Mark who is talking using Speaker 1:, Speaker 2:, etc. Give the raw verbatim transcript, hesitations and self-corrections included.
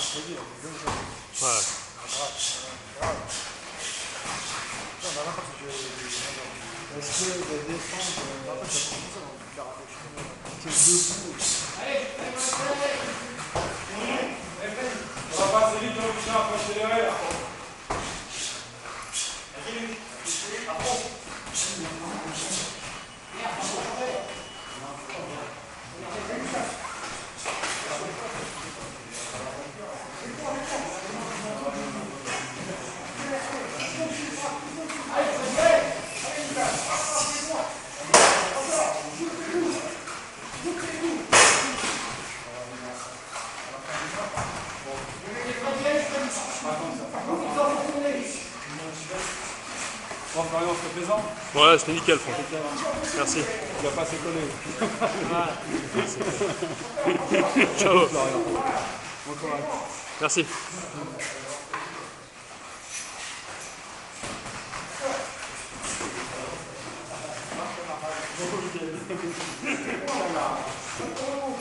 Speaker 1: Ouais.
Speaker 2: Est-ce que de défendre,
Speaker 3: On va passer vite, on va accélérer là. Bon, Florian, c'était plaisant?
Speaker 1: Ouais, c'était nickel, Franck. Merci.
Speaker 3: Il va pas s'écoller.
Speaker 1: Ciao.
Speaker 3: Florian. Bon courage.
Speaker 1: Merci.
Speaker 3: Voilà.